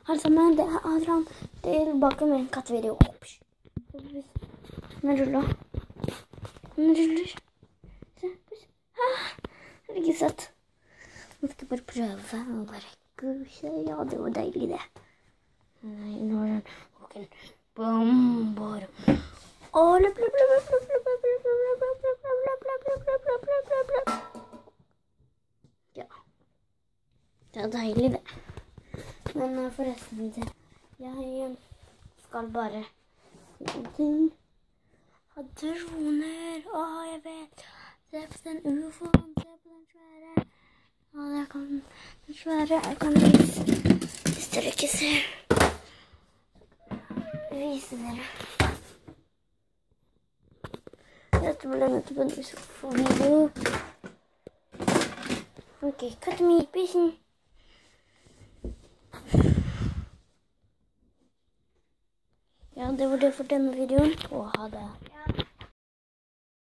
Alle sammen, det Adrian tilbake med en kattevideo. Den ruller. Se, det er ikke søtt. Nå skal jeg bare prøve og bare guse. Ja, det var deilig det. Nå er den våken. Bomber. Ja. Det er deilig det. Men forresten, jeg skal bare ha droner. Jeg vet. Se på den UFOen, se på den svære. Det kan den svære, jeg kan vise. Hvis dere ikke ser. Vise dere. Dette ble nettopp en UFO-video. Ok, cut me, bissen. Ja, det var det for denne videoen, og ha det.